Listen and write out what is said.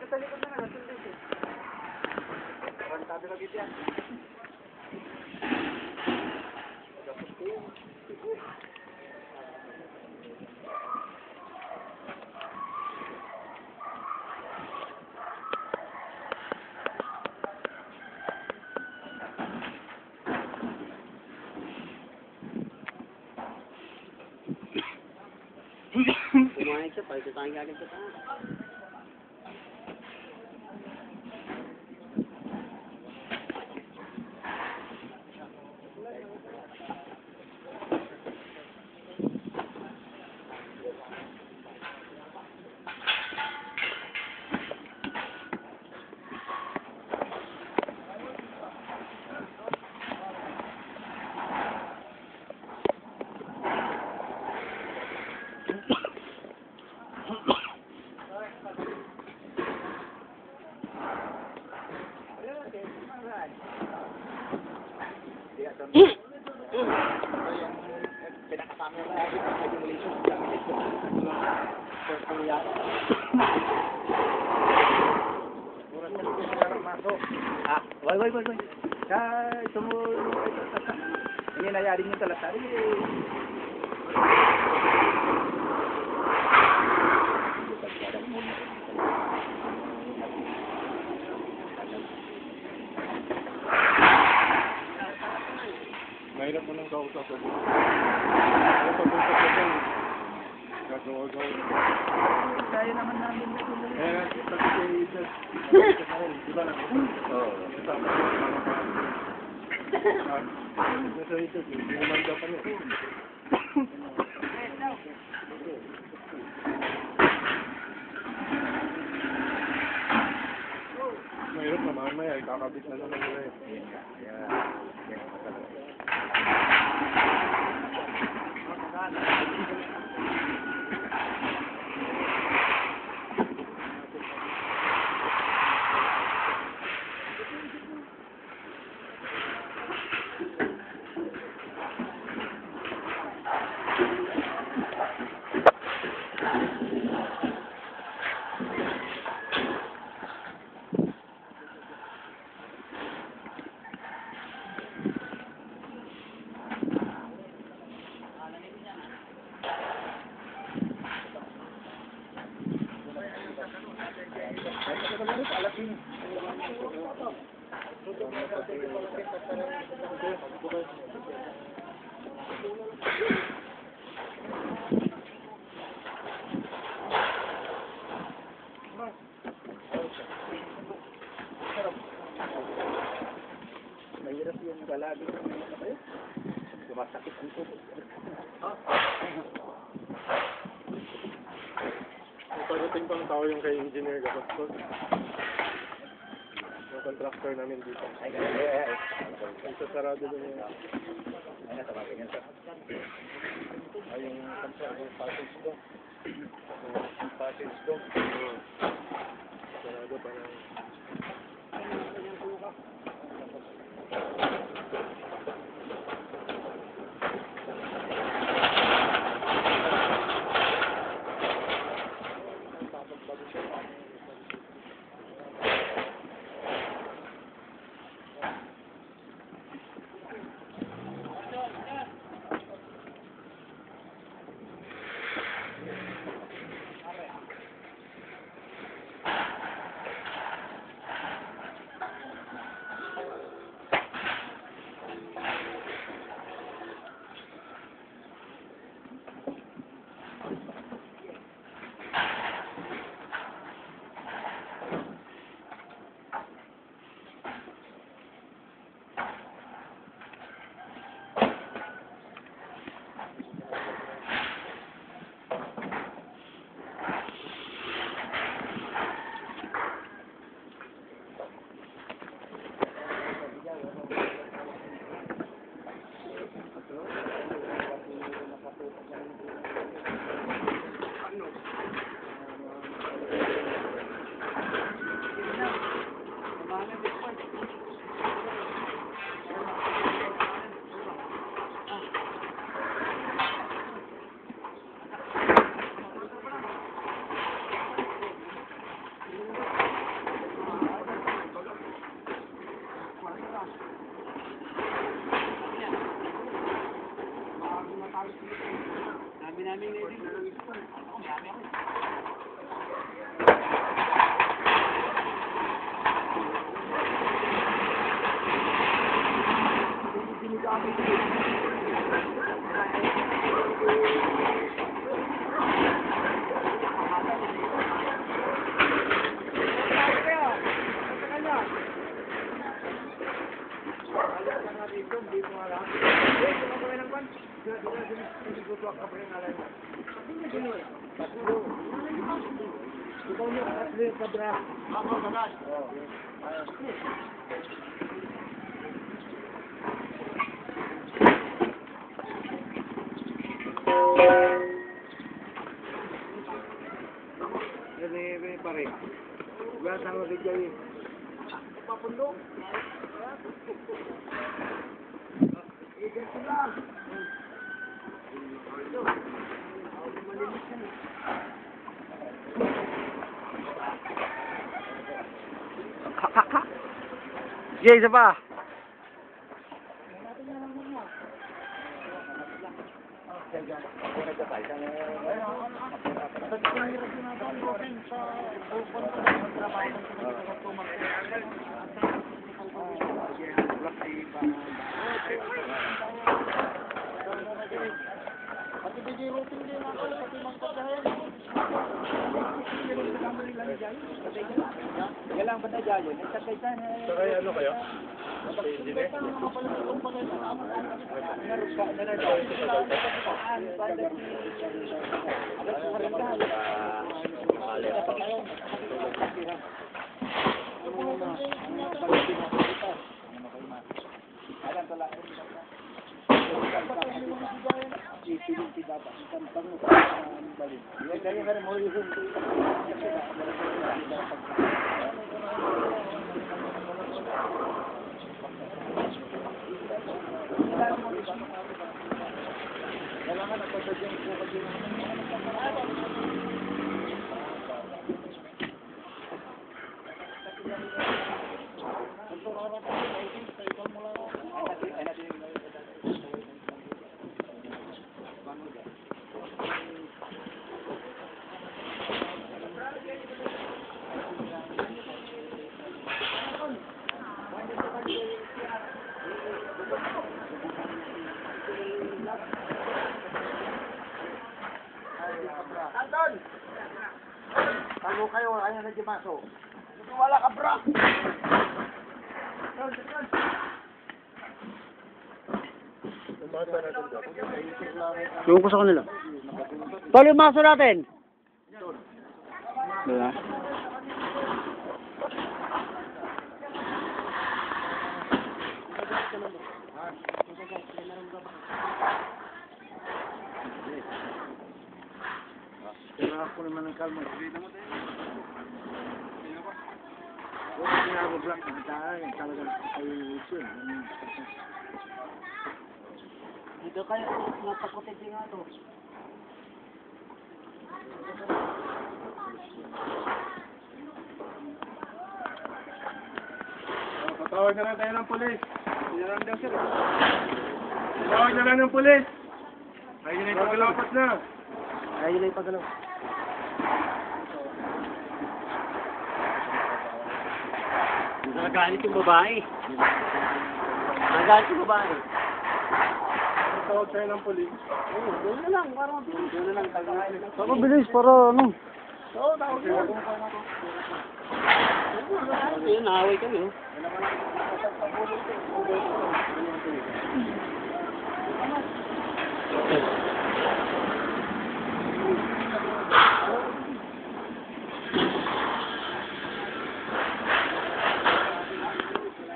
Katalikod na nga, nasundan siya. Sabi lagi yan. Kumain siya, pwede tayong gagawin sa taas. Pinakasama na lagi ang simulation sa Wai. Kaya tumulong ito. Ini nangyari niyo talaga. Mahirap mo nang kausap ko. Ano pag-usap ko dyan? Gagawa-gawa. Kaya naman namin na ito. Eh, pati kay Jesus. Di ba na? Oo. Nasa Jesus, hindi naman daw kami. Mahirap na mamaya, kakabit na naman nila eh. Mahirap yung galabi ng mga kayo. Sumasakit ang tubo. Pagdating pang tao yung kay Engineer Gastos. Yung contractor namin dito. Dito sarado din yung... Ay, natawagin yan, sir. Ay, yung passage ko. Yung passage ko. Sarado pa na... Ini pare. Gua sama dia jadi. Papundok. Jay, isa pa. Galang ba na dyan yun? Nagkakaitan eh. Saka ano kayo? Engineer? Anton! Tago kayo, ayaw na di maso. Wala ka, bro! Yung ko sa kanila. Tol, yung maso natin. Diba? Kaya ako naman ng kalma. Huwag na ginagawa ng tayo. Talagang kayo yun. Dito kayo, napakotek din nga ito. Patawag na lang tayo ng pulis. Patawag na lang ng pulis. Ay, yun ay pagkalapas na. Ayun na yung pagalaw. Nagagalit yung babae. Nagagalit yung babae. Patawag tayo ng pulis. Oo, doon na lang, para mabilis. Doon na lang, tagay. Saka bilis para ano. Oo, tawag na. Ayun, naaway kami, oh.